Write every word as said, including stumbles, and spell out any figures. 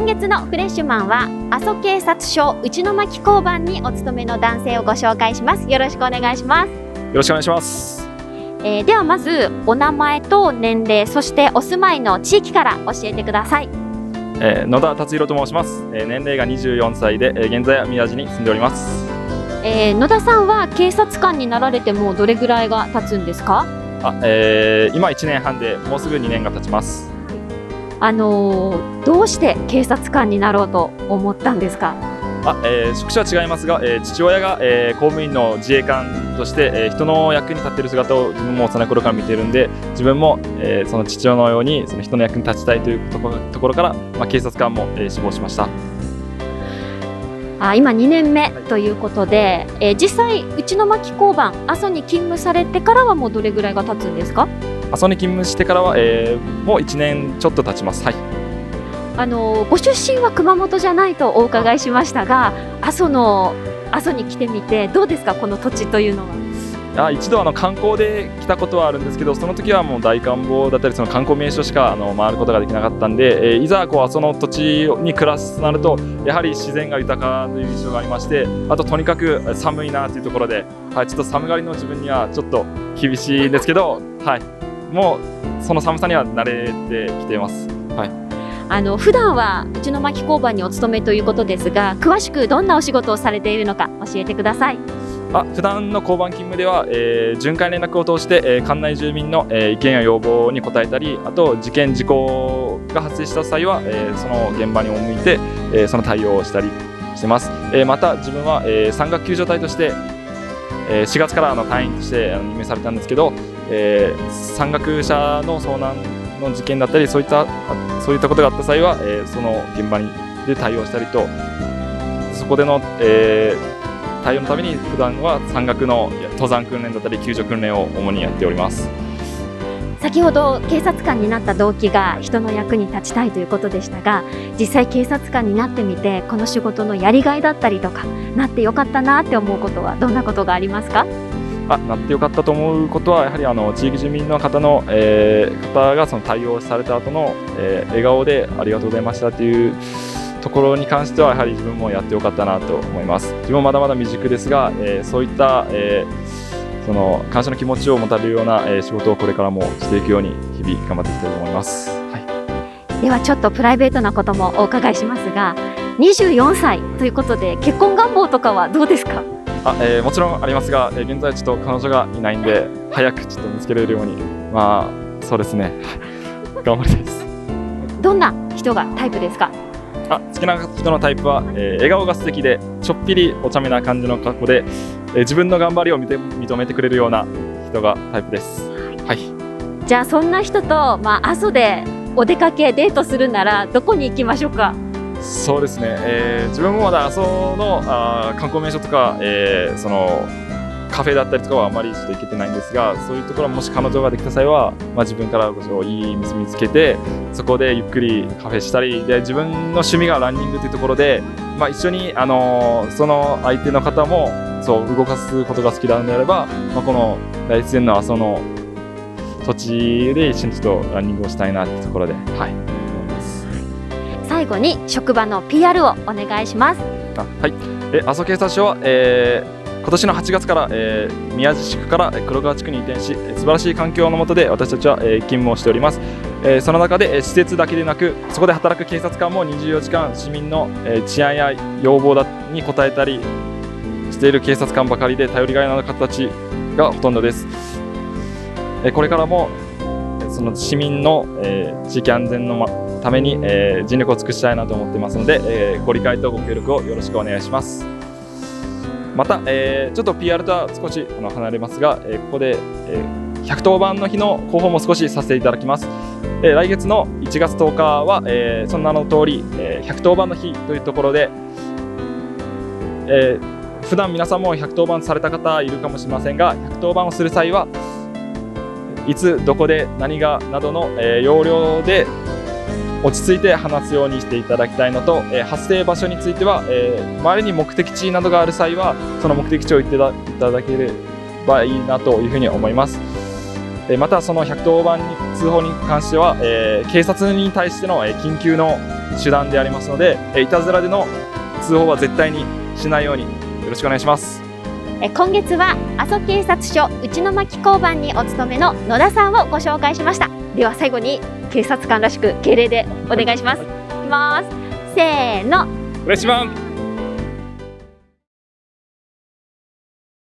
今月のフレッシュマンは阿蘇警察署内巻交番にお勤めの男性をご紹介します。よろしくお願いします。 よろしくお願いします。 えー、ではまずお名前と年齢、そしてお住まいの地域から教えてください。 えー、野田達弘と申します。えー、年齢がにじゅうよんさいで、えー、現在は宮地に住んでおります。 えー、野田さんは警察官になられてもどれぐらいが経つんですか？ あ、えー、今いちねんはんでもうすぐにねんが経ちます。 あのー、どうして警察官になろうと思ったんですか？ あ、えー、職種は違いますが、えー、父親が、えー、公務員の自衛官として、えー、人の役に立っている姿を自分も幼い頃から見ているんで、自分も、えー、その父親のようにその人の役に立ちたいというところ、ところから、まあ、警察官も、えー、志望しました。 あ、今にねんめということで、えー、実際内巻交番阿蘇に勤務されてからはもうどれぐらいが経つんですか？ 阿蘇に勤務してからは、えー、もういちねんちょっと経ちます。はい。 あのご出身は熊本じゃないとお伺いしましたが、阿蘇の阿蘇に来てみてどうですか、この土地というのは。 あ、一度あの観光で来たことはあるんですけど、その時はもう大観峰だったりその観光名所しかあの回ることができなかったんで、えー、いざこう阿蘇の土地に暮らすとなるとやはり自然が豊かという印象がありまして、あととにかく寒いなというところで、はい、ちょっと寒がりの自分にはちょっと厳しいんですけど、はい、もうその寒さには慣れてきています。はい。 あの普段は内巻交番にお勤めということですが、詳しくどんなお仕事をされているのか教えてください。 あ、普段の交番勤務では、えー、巡回連絡を通して、えー、管内住民の、えー、意見や要望に応えたり、あと事件事故が発生した際は、えー、その現場に赴いて、えー、その対応をしたりしてます。えー、また自分は、えー、山岳救助隊として、えー、しがつからの隊員として任命されたんですけど、えー、山岳者の遭難の事件だったり、そういったそういったことがあった際は、えー、その現場にで対応したりと、そこでの、えー対応のために普段は山岳の登山訓練だったり救助訓練を主にやっております。 先ほど警察官になった動機が人の役に立ちたいということでしたが、実際警察官になってみてこの仕事のやりがいだったりとか、なってよかったなって思うことはどんなことがありますか？ あ、なってよかったと思うことはやはりあの地域住民の方の、えー、方がその対応された後の、えー、笑顔でありがとうございましたというところに関してはやはり自分もやってよかったなと思います。自分もまだまだ未熟ですが、えー、そういった、えー、その感謝の気持ちを持たれるような、えー、仕事をこれからもしていくように日々頑張っていきたいと思います。はい、 ではちょっとプライベートなこともお伺いしますが、にじゅうよんさいということで結婚願望とかはどうですか？ あ、えー、もちろんありますが、えー、現在ちょっと彼女がいないんで早くちょっと見つけられるように、まあそうですね頑張りたいです。 どんな人がタイプですか？ あ、好きな人のタイプは、えー、笑顔が素敵でちょっぴりお茶目な感じの格好で、えー、自分の頑張りを見て認めてくれるような人がタイプです。はい。 じゃあそんな人と、まあ、阿蘇でお出かけデートするならどこに行きましょうか？ そうですね、えー、自分もまだ阿蘇のあ観光名所とか、えー、そのカフェだったりとかはあまりちょっと行けてないんですが、そういうところもし彼女ができた際は、まあ、自分からこそいい店見つけてそこでゆっくりカフェしたりで、自分の趣味がランニングというところで、まあ、一緒に、あのー、その相手の方もそう動かすことが好きなのであれば、まあ、この大自然の阿蘇の土地で一緒にちょっとランニングをしたいなというところで、はい、思います。 最後に職場の ピーアール をお願いします。 あ、はい、え阿蘇警察署は、えー今年のはちがつから、えー、宮地地区から黒川地区に移転し、素晴らしい環境の下で私たちは、えー、勤務をしております。えー、その中で、えー、施設だけでなく、そこで働く警察官もにじゅうよじかん市民の、えー、治安や要望だに応えたりしている警察官ばかりで、頼りがいのある方たちがほとんどです。えー、これからもその市民の、えー、地域安全の、ま、ために、えー、尽力を尽くしたいなと思っていますので、えー、ご理解とご協力をよろしくお願いします。また、えー、ちょっと ピーアール とは少しあの離れますが、えー、ここで、えー、ひゃくとおばんの日の広報も少しさせていただきます。えー、来月のいちがつとおかは、えー、その名の通り、えー、ひゃくとおばんの日というところで、えー、普段皆さんもひゃくとおばんされた方いるかもしれませんが、ひゃくとおばんをする際はいつどこで何がなどの、えー、要領で落ち着いて話すようにしていただきたいのと、えー、発生場所については、えー、周りに目的地などがある際はその目的地を言っていただければいいなというふうに思います。えー、またそのひゃくとおばんに通報に関しては、えー、警察に対しての、えー、緊急の手段でありますので、えいたずらでの通報は絶対にしないようによろしくお願いします。 え今月は阿蘇警察署内巻交番にお勤めの野田さんをご紹介しました。では最後に警察官らしく敬礼でお願いします。いきます。せーの。 お願いします。